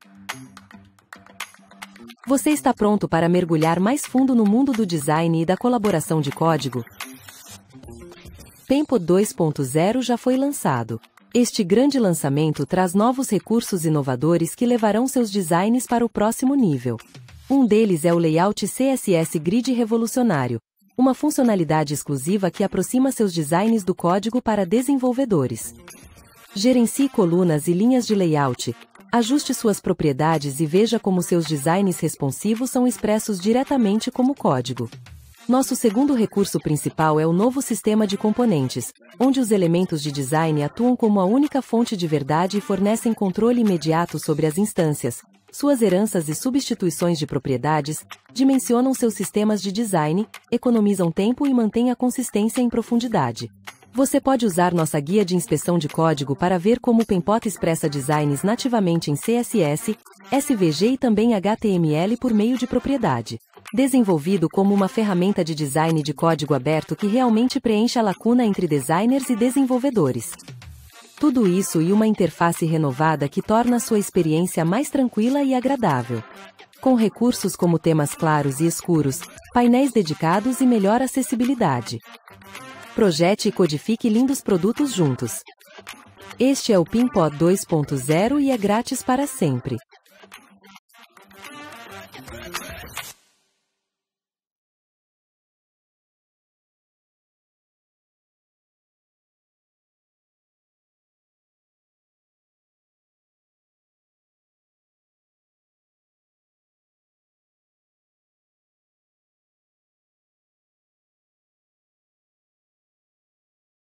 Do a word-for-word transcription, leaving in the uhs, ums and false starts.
Você está pronto para mergulhar mais fundo no mundo do design e da colaboração de código? Penpot dois ponto zero já foi lançado. Este grande lançamento traz novos recursos inovadores que levarão seus designs para o próximo nível. Um deles é o Layout C S S Grid Revolucionário, uma funcionalidade exclusiva que aproxima seus designs do código para desenvolvedores. Gerencie colunas e linhas de layout, ajuste suas propriedades e veja como seus designs responsivos são expressos diretamente como código. Nosso segundo recurso principal é o novo sistema de componentes, onde os elementos de design atuam como a única fonte de verdade e fornecem controle imediato sobre as instâncias. Suas heranças e substituições de propriedades dimensionam seus sistemas de design, economizam tempo e mantêm a consistência em profundidade. Você pode usar nossa guia de inspeção de código para ver como o Penpot expressa designs nativamente em C S S, S V G e também H T M L por meio de propriedade. Desenvolvido como uma ferramenta de design de código aberto que realmente preenche a lacuna entre designers e desenvolvedores. Tudo isso e uma interface renovada que torna sua experiência mais tranquila e agradável. Com recursos como temas claros e escuros, painéis dedicados e melhor acessibilidade. Projete e codifique lindos produtos juntos. Este é o Penpot dois ponto zero e é grátis para sempre.